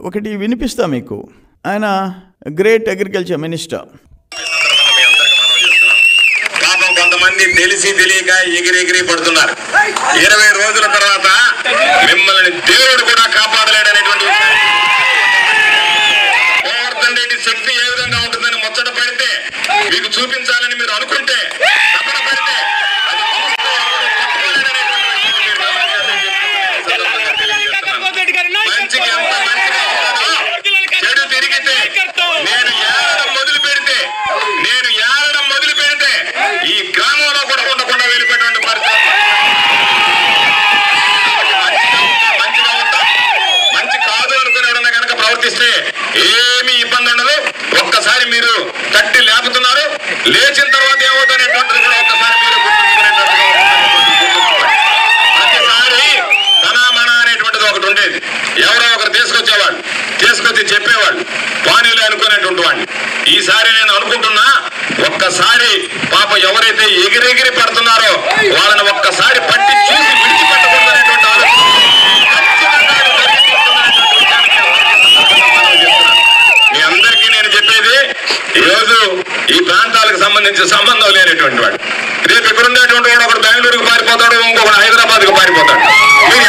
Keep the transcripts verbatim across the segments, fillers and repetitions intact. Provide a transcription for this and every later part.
ఒకటి వినిపిస్తా మీకు. ఆయన గ్రేట్ అగ్రికల్చర్ మినిస్టర్. పాపం కొంతమంది తెలిసి తెలియక ఎగిరి ఎగిరి పడుతున్నారు. ఇరవై రోజుల తర్వాత మిమ్మల్ని దేవుడు కూడా కాపాడలేడనేటువంటి గోవర్ధన్ రెడ్డి శక్తి ఏ విధంగా ఉంటుందని ముచ్చట పడితే మీకు చూపించాలని మీరు అనుకుంటే తపన పడితే మంచికి ఎంత మంచిగా చెడు తిరిగితే నేను ఏడడం మొదలు పెడితే నేను ఏడడం మొదలు పెడితే ఈ గ్రామంలో కూడా ఉండకుండా వెళ్ళిపోయినటువంటి పరిస్థితి. మంచిగా ఉంటా మంచి కాదు అనుకునే కనుక ప్రవర్తిస్తే ఏమీ ఇబ్బంది ఉండదు. ఒక్కసారి మీరు తట్టి లేపుతున్నారు, లేచిన తర్వాత ఏమవుతానేటువంటిది కూడా ఒక్కసారి మీరు గుర్తుంచుకునేటట్టుగా ప్రతిసారి తన మన అనేటువంటిది ఒకటి ఉండేది. ఎవరో ఒకరు తీసుకొచ్చేవాళ్ళు, తీసుకొచ్చి చెప్పేవాళ్ళు, పానీలు అనుకునేటువంటి వాడిని. ఈసారి నేను అనుకుంటున్నా ఒక్కసారి పాప ఎవరైతే ఎగిరెగిరి పడుతున్నారో వాళ్ళని ఒక్కసారి పట్టి చూసి విడిచిపెట్టకూడదు అనేటువంటి ఆలోచన మీ అందరికీ నేను చెప్పేది, ఈరోజు ఈ ప్రాంతాలకు సంబంధించిన సంబంధం లేనటువంటి వాడు రేపు ఇక్కడ ఉండేటువంటి వాడు ఒకడు బెంగళూరుకు పారిపోతాడు, ఇంకొకడు హైదరాబాద్ కు పారిపోతాడు. మీరు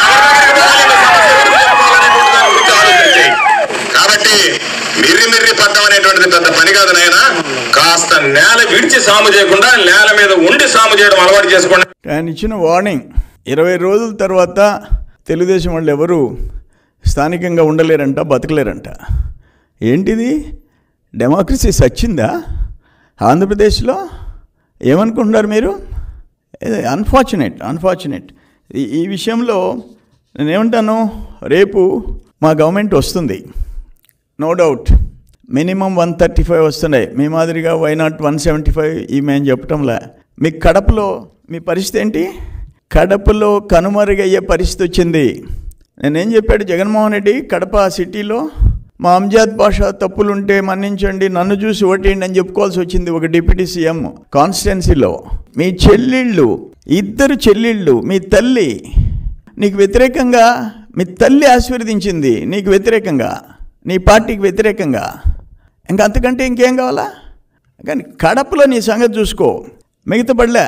కాబట్టి మిర్రి మిర్రి పడ్డం అనేటువంటిది పెద్ద పని కాదు నాయనా. కాస్త నేల విడిచి సాము చేయకుండా నేల మీద ఉండి సాము చేయడం అలవాటు చేసుకోండి. ఆయన ఇచ్చిన వార్నింగ్, ఇరవై రోజుల తర్వాత తెలుగుదేశం వాళ్ళు ఎవరు స్థానికంగా ఉండలేరంట, బతకలేరంట. ఏంటిది? డెమోక్రసీ సచ్చిందా ఆంధ్రప్రదేశ్లో? ఏమనుకుంటున్నారు మీరు? అన్ఫార్చునేట్ అన్ఫార్చునేట్ ఈ ఈ విషయంలో నేనేమంటాను, రేపు మా గవర్నమెంట్ వస్తుంది, no doubt minimum one thirty five వస్తున్నాయి. మీ మాదిరిగా why not one seventy five ఈ మేము చెప్పటంలే. మీ కడపలో మీ పరిస్థితి ఏంటి? కడపలో కనుమరుగయ్యే పరిస్థితి వచ్చింది. నేనేం చెప్పాడు జగన్మోహన్ రెడ్డి, కడప సిటీలో మా అంజాద్ భాష తప్పులుంటే మన్నించండి, నన్ను చూసి ఓటేయండి అని చెప్పుకోవాల్సి వచ్చింది ఒక డిప్యూటీ సీఎం కాన్స్టిట్యున్సీలో. మీ చెల్లెళ్ళు, ఇద్దరు చెల్లెళ్ళు, మీ తల్లి నీకు వ్యతిరేకంగా, మీ తల్లి ఆశీర్వదించింది నీకు వ్యతిరేకంగా, నీ పార్టీకి వ్యతిరేకంగా. ఇంకా అంతకంటే ఇంకేం కావాలా? కానీ కడపలో నీ సంగతి చూసుకో, మిగతా పడలే.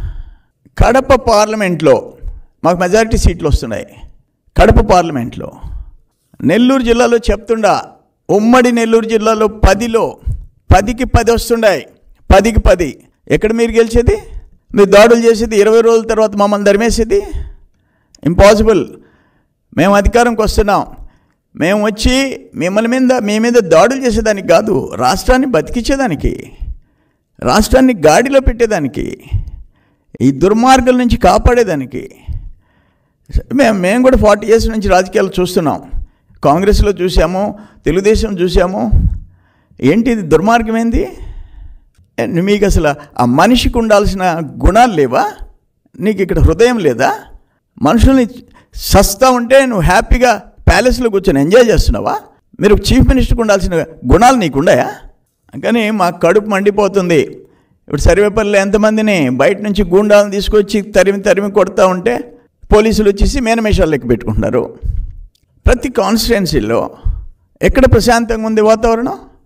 కడప పార్లమెంట్లో మాకు మెజారిటీ సీట్లు వస్తున్నాయి. కడప పార్లమెంట్లో నెల్లూరు జిల్లాలో చెప్తుండా, ఉమ్మడి నెల్లూరు జిల్లాలో పదిలో పదికి పది వస్తుండాయి, పదికి పది. ఎక్కడ మీరు గెలిచేది? మీరు దాడులు చేసేది, ఇరవై రోజుల తర్వాత మమ్మల్ని ధర్మేసేది ఇంపాసిబుల్. మేము అధికారంకి వస్తున్నాం, మేము వచ్చి మిమ్మల్ని మీద మీ మీద దాడులు చేసేదానికి కాదు, రాష్ట్రాన్ని బతికించేదానికి, రాష్ట్రాన్ని గాడిలో పెట్టేదానికి, ఈ దుర్మార్గాల నుంచి కాపాడేదానికి. మేము మేము కూడా ఫార్టీ ఇయర్స్ నుంచి రాజకీయాలు చూస్తున్నాం. కాంగ్రెస్లో చూసాము, తెలుగుదేశం చూసాము. ఏంటి ఇది దుర్మార్గం? ఏంది మీకు? అసలు ఆ మనిషికి ఉండాల్సిన గుణాలు లేవా? నీకు ఇక్కడ హృదయం లేదా? మనుషుల్ని సస్తా ఉంటే నువ్వు హ్యాపీగా ప్యాలెస్లో కూర్చొని ఎంజాయ్ చేస్తున్నావా? మీరు చీఫ్ మినిస్టర్కి ఉండాల్సిన గుణాలు నీకున్నాయా? కానీ మాకు కడుపు మండిపోతుంది. ఇప్పుడు సర్వేపల్లిలో ఎంతమందిని బయట నుంచి గూండాలను తీసుకొచ్చి తరిమి తరిమి కొడతా ఉంటే పోలీసులు వచ్చేసి మేనమేషాలు లెక్క పెట్టుకుంటున్నారు. ప్రతి కాన్స్టిట్యున్సీలో ఎక్కడ ప్రశాంతంగా ఉంది వాతావరణం?